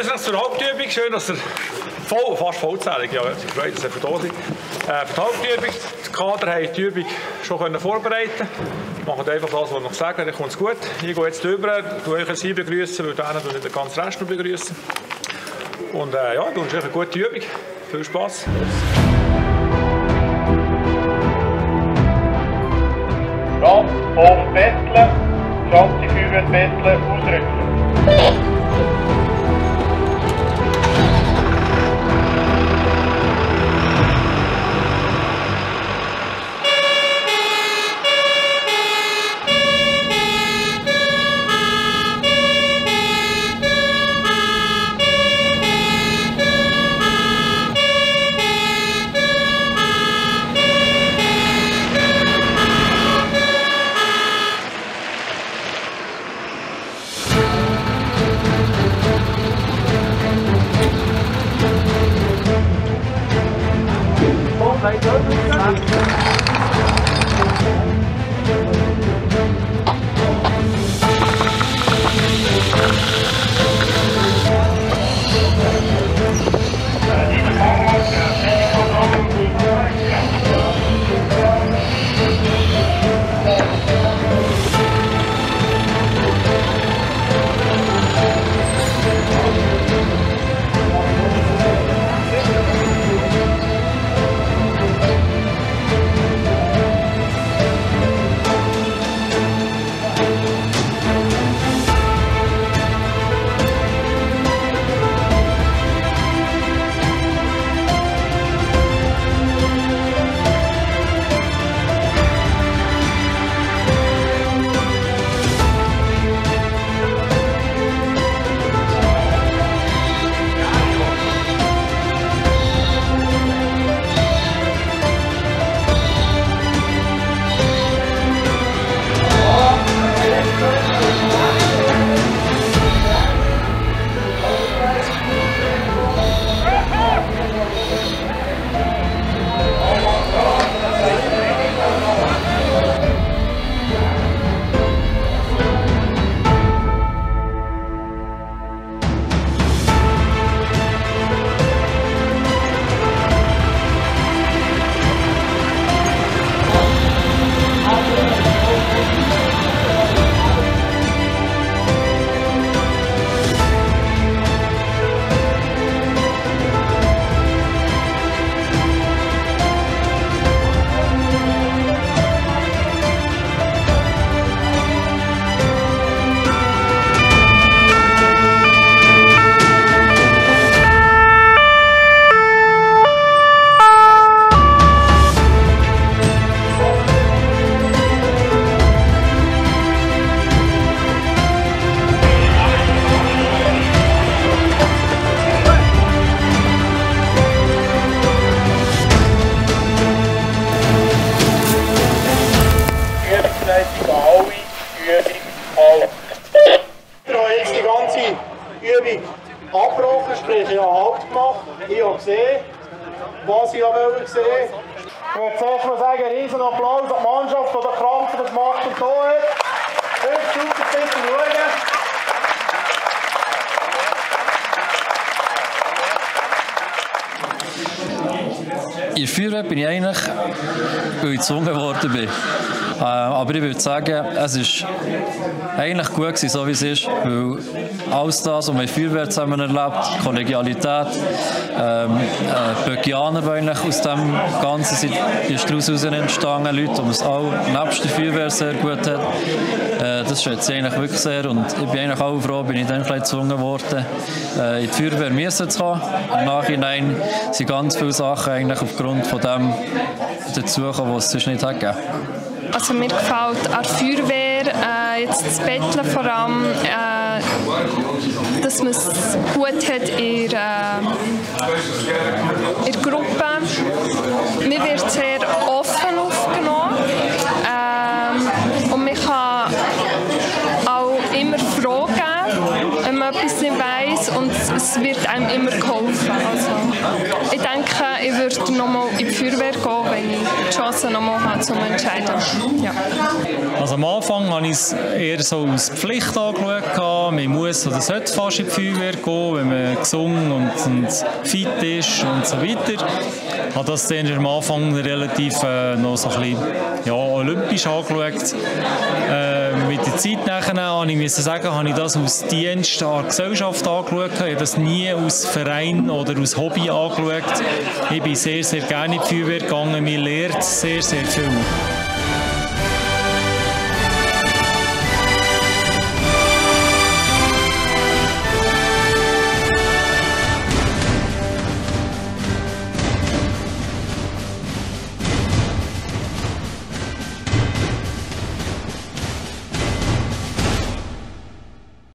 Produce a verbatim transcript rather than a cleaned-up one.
begrüße euch zur Hauptübung. Schön, dass ihr voll, fast vollzählig, ja, ich freue mich, dass ihr da seid. Äh, für die Hauptübung, die Kader haben die Übung schon können vorbereiten. Macht einfach das, was ich noch sage, dann kommt es gut. Ich gehe jetzt rüber, begrüße euch jetzt hier, begrüßen, weil dann nicht den ganzen Rest noch begrüßen. Und äh, ja, ich wünsche euch eine gute Übung. Viel Spass. Rad auf Betteln, zwanzig Feuerwehr Betteln, ausrücken. Übung abgebrochen, sprich ich habe Halt gemacht. Ich habe gesehen, was ich wollte sehen. Ich würde zuerst mal sagen, einen riesen Applaus an die Mannschaft, die den Krampf das macht und da hat. Fünf super, bitte schauen. In der Feuerwehr bin ich eigentlich, weil ich gezwungen worden bin. Äh, aber ich würde sagen, es war eigentlich gut gewesen, so wie es ist, weil alles das, was man in der Feuerwehr zusammen erlebt, Kollegialität, ähm, äh, Böckianer, die eigentlich aus dem Ganzen sind, ist daraus entstanden, Leute, die man es auch nebst der Feuerwehr sehr gut hat. Äh, das schätze ich eigentlich wirklich sehr und ich bin eigentlich auch froh, bin ich dann gezwungen worden, äh, in die Feuerwehr müssen zu kommen. Im Nachhinein sind ganz viele Sachen eigentlich aufgrund von dem dazugekommen, was es sonst nicht hat gegeben. Also mir gefällt an der Feuerwehr, äh, jetzt das Betteln vor allem, äh, dass man es gut hat in der, äh, in der Gruppe. Man wird sehr offen aufgenommen ähm, und man kann auch immer fragen, wenn man etwas nicht weiss und es wird einem immer geholfen. Also, ich denke, ich würde nochmal in die Feuerwehr gehen, wenn ich die Chance Chance nochmal habe, zum Entscheiden. Ja. Also am Anfang habe ich es eher so als Pflicht angeschaut. Man muss oder sollte fast in die Feuerwehr gehen, wenn man gesund und, und fit ist und so weiter. Ich habe das dann am Anfang relativ äh, noch so ein bisschen ja, olympisch angeschaut. Äh, mit der Zeit nachher habe ich müssen sagen, habe ich das aus Dienst an der Gesellschaft angeschaut. Ich habe das nie aus Verein oder aus Hobby angeschaut. Ich bin sehr, sehr gerne in die Feuerwehr gegangen. Mir lehrt sehr, sehr viel.